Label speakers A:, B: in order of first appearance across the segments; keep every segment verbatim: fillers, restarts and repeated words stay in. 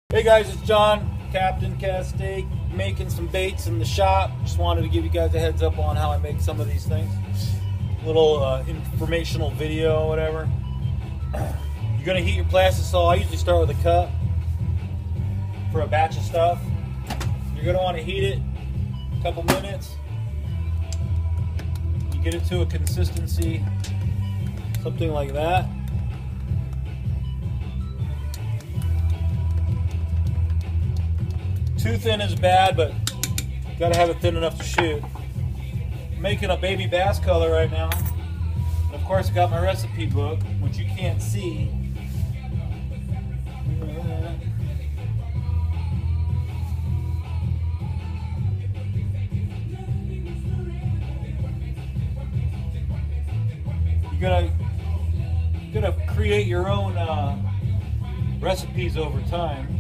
A: Hey guys, it's John, Captain Cast Steak, making some baits in the shop. Just wanted to give you guys a heads up on how I make some of these things. Little uh, informational video, whatever. You're gonna heat your plastisol. I usually start with a cup for a batch of stuff. You're gonna want to heat it a couple minutes. You get it to a consistency, something like that. Too thin is bad, but you gotta have it thin enough to shoot. I'm making a baby bass color right now. And of course I got my recipe book, which you can't see. You're gonna, you're gonna create your own uh, recipes over time.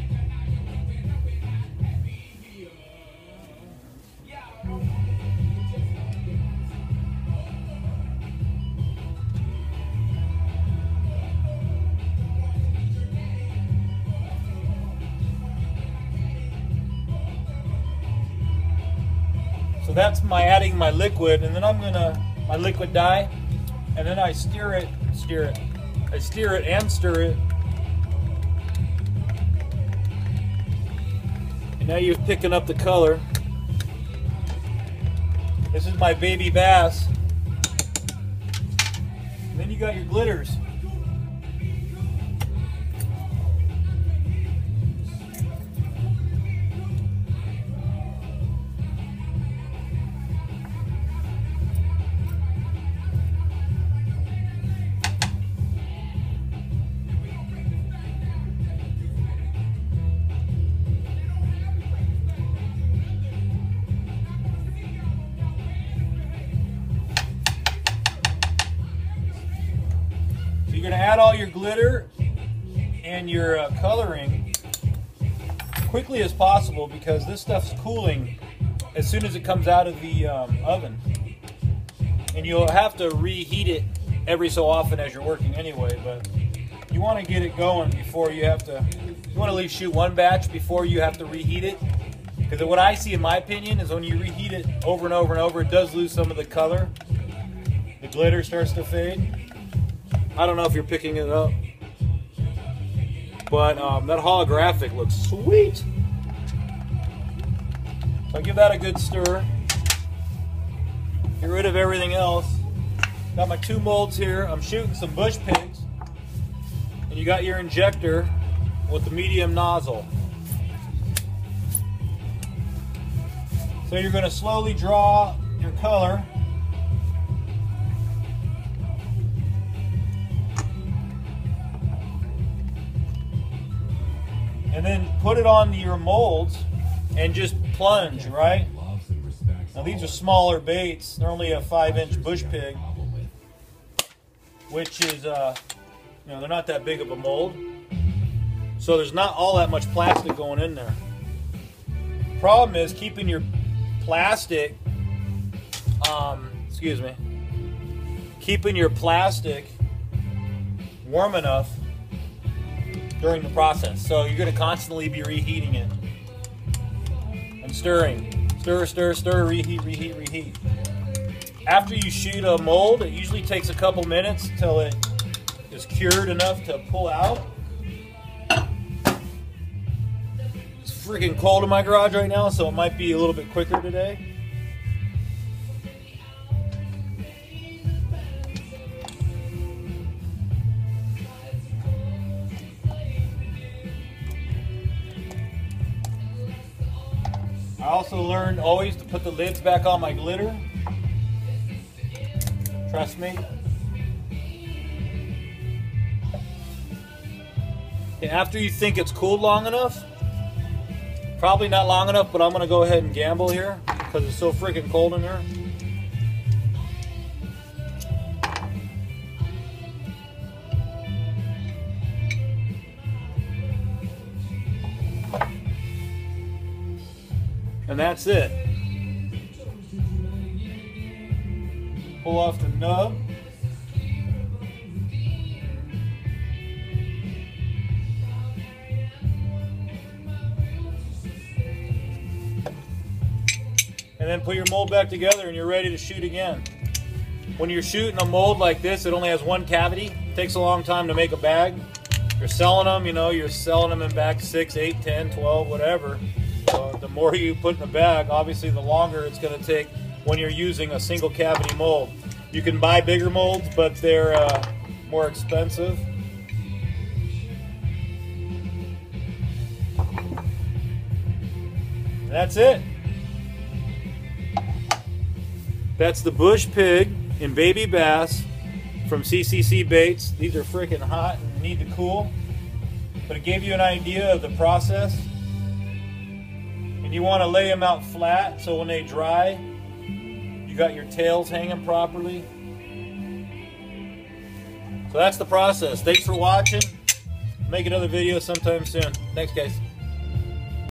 A: So that's my adding my liquid, and then I'm gonna, my liquid dye, and then I stir it, stir it, I stir it and stir it. And now you're picking up the color. This is my baby bass. And then you got your glitters. You're going to add all your glitter and your uh, coloring quickly as possible, because this stuff's cooling as soon as it comes out of the um, oven. And you'll have to reheat it every so often as you're working anyway, but you want to get it going before you have to, you want to at least shoot one batch before you have to reheat it. Because what I see, in my opinion, is when you reheat it over and over and over, it does lose some of the color. The glitter starts to fade. I don't know if you're picking it up, but um, that holographic looks sweet. So I give that a good stir. Get rid of everything else. Got my two molds here. I'm shooting some bush pigs, and you got your injector with the medium nozzle. So you're going to slowly draw your color. And then put it on your molds and just plunge, right? Now these are smaller baits. They're only a five inch bush pig, which is, uh, you know, they're not that big of a mold. So there's not all that much plastic going in there. Problem is keeping your plastic, um, excuse me, keeping your plastic warm enough during the process. So you're going to constantly be reheating it and stirring. Stir, stir, stir, reheat, reheat, reheat. After you shoot a mold, it usually takes a couple minutes until it is cured enough to pull out. It's freaking cold in my garage right now, so it might be a little bit quicker today. I also learned always to put the lids back on my glitter. Trust me. And after you think it's cooled long enough, probably not long enough, but I'm going to go ahead and gamble here because it's so freaking cold in here. And that's it. Pull off the nub. and then put your mold back together and you're ready to shoot again. When you're shooting a mold like this, it only has one cavity. It takes a long time to make a bag. You're selling them, you know, you're selling them in bags six, eight, ten, twelve, whatever. So the more you put in the bag, obviously the longer it's going to take when you're using a single cavity mold. You can buy bigger molds, but they're uh, more expensive. And that's it. That's the bush pig and baby bass from C C C Baits. These are freaking hot and need to cool. But it gave you an idea of the process. And you want to lay them out flat so when they dry, you got your tails hanging properly. So that's the process. Thanks for watching. Make another video sometime soon. Thanks, guys.